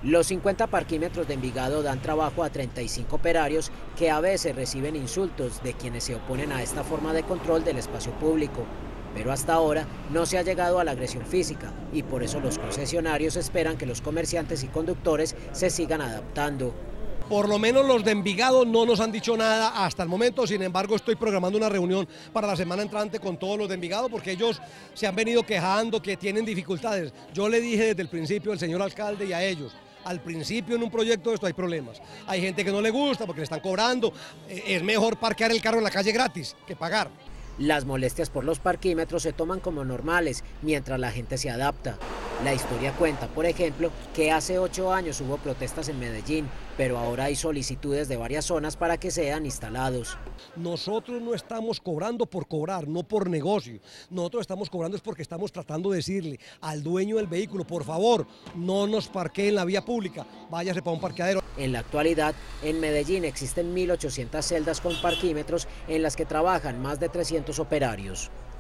Los 50 parquímetros de Envigado dan trabajo a 35 operarios que a veces reciben insultos de quienes se oponen a esta forma de control del espacio público. Pero hasta ahora no se ha llegado a la agresión física y por eso los concesionarios esperan que los comerciantes y conductores se sigan adaptando. Por lo menos los de Envigado no nos han dicho nada hasta el momento, sin embargo estoy programando una reunión para la semana entrante con todos los de Envigado porque ellos se han venido quejando que tienen dificultades. Yo le dije desde el principio al señor alcalde y a ellos, al principio en un proyecto de esto hay problemas. Hay gente que no le gusta porque le están cobrando, es mejor parquear el carro en la calle gratis que pagar. Las molestias por los parquímetros se toman como normales mientras la gente se adapta. La historia cuenta, por ejemplo, que hace 8 años hubo protestas en Medellín, pero ahora hay solicitudes de varias zonas para que sean instalados. Nosotros no estamos cobrando por cobrar, no por negocio. Nosotros estamos cobrando es porque estamos tratando de decirle al dueño del vehículo, por favor, no nos parquee en la vía pública, váyase para un parqueadero. En la actualidad, en Medellín existen 1.800 celdas con parquímetros en las que trabajan más de 300 operarios.